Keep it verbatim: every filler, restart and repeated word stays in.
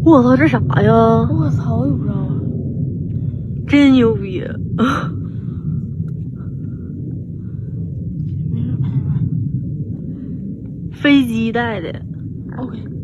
我操，这啥呀？ 我操，我也不知道啊。 真牛逼！ 没事拍吧。 飞机带的。 OK。